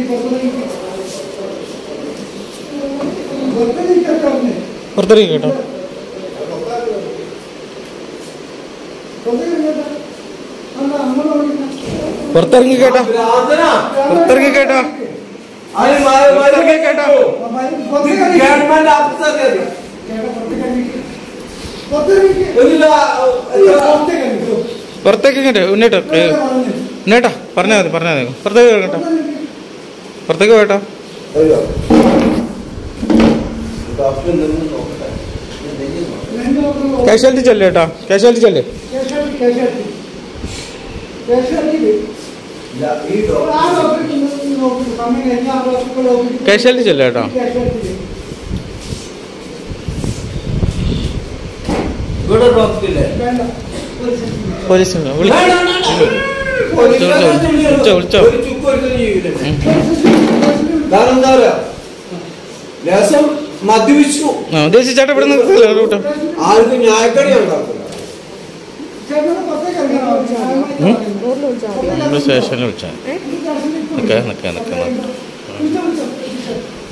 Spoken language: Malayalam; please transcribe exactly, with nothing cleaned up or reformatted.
പുറത്തിറങ്ങി കേട്ടോ. പുറത്തിറങ്ങി കേട്ടോ. പുറത്തിറങ്ങി കേട്ടോ. പുറത്തിറങ്ങി കേട്ടോ. പുറത്തേക്ക് കേട്ടോ. ഉന്നേട്ടോ ഉന്നേട്ടാ പറഞ്ഞാൽ മതി പറഞ്ഞാൽ മതി. പുറത്തേക്ക് കേട്ടോ. പുറത്തേക്ക് കേട്ടോ. കാഷ്വാലിറ്റി ചെല്ലു കേട്ടോ. കാഷ്വാലിറ്റി ചെല്ല്. കാഷ്വാലിറ്റി ചെല്ലു കേട്ടോ. പോലീസ് വിളിച്ചോ വിളിച്ചോ. മദ്യപിച്ചു ഉദ്ദേശിച്ചേട്ടാ ഇവിടെ നിന്ന് ആർക്കും ന്യായക്കടി ഉണ്ടാക്കില്ല. സ്റ്റേഷനിൽ വിളിച്ചാൽ നിൽക്കാം നിൽക്കാം നിൽക്കാം.